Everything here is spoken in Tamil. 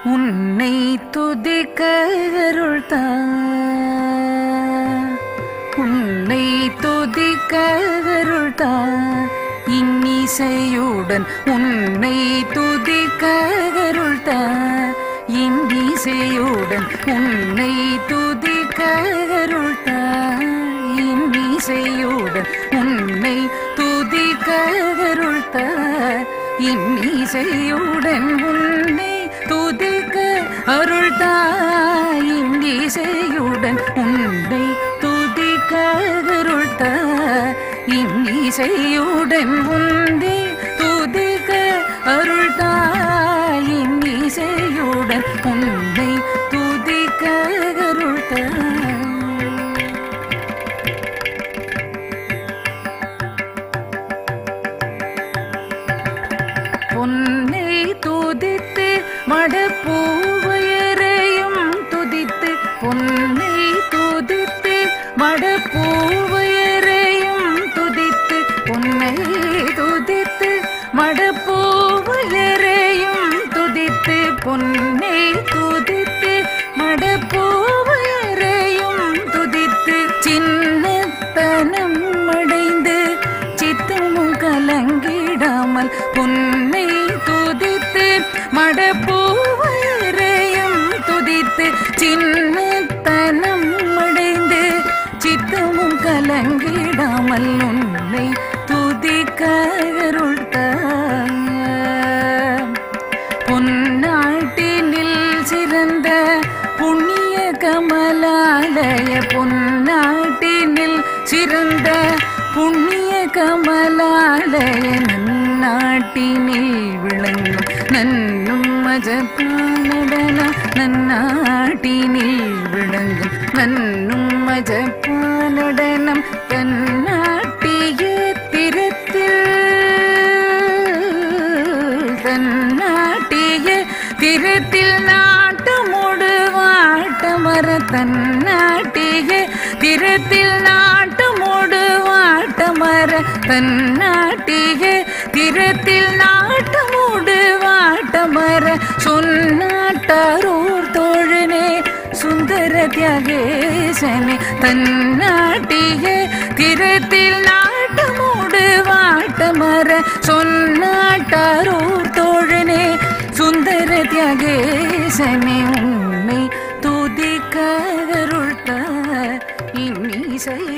உன்னை துதிக்க அருள்தா உன்னை துதிக்க அருள்தா இன்னிசையுடன் உன்னை துதிக்க அருள்தா இன்னிசையுடன் உன்னை துதிக்க அருள்தா இன்னிசையுடன் உன்னை துதிக்க அருள்தா இன்னிசையுடன் உன்னை துதிக்க அருள்தா இன்னிசையுடன் உன்னை துதிக்க அருள்தா இன்னிசையுடன் உன்னை துதிக்க அருள்தா இன்னிசையுடன் உன்னை துதிக்க அருள்தா பொன்னை துதித்து மடப்பூவையரையும் துதித்து பொன்னை துதித்து மடப்பூவையரையும் துதித்து பொன்னை துதித்து மடப்பூவையரையும் துதித்து பொன்னை துதித்து மடப்பூவையரையும் துதித்து சின்னத்தனம் அடைந்து சித்தமும் கலங்கிடாமல் பொன்னை துதித்து மடப்பூவையரையும் துதித்து சின்னத்தனம் அடைந்து சித்தமும் கலங்கிடாமல் உன்னை துதிக்க அருள்தா பொன்னாட்டினில் சிறந்த புண்ணிய கமலாலய பொன்னாட்டினில் சிறந்த புண்ணிய கமலாலய நன்னாட்டினில் விளங்கும் நன்னும் மஜப்பானடன நன்னாட்டினில் விளங்கும் நன்னும் மஜப்பானடனம் தன்னாட்டிய திறத்தில் தன்னாட்டிய திறத்தில் நாட்டமுடு வாட்டமர தன்னாட்டிய திறத்தில் நாட்டமுடு வாட்டமர தன்னாட்டிய திறத்தில் நாட்டமுடு வாட்டமர சொன்னாட்டாரூர் தோழனே சுந்தர தியாகேசனே தன்னாட்டிய திறத்தில் நாட்டமுடு வாட்டமர சொன்னாட்டாரூர் தோழனே சுந்தர தியாகேசனே உன்னை துதிக்க அருள்தா இன்னிசை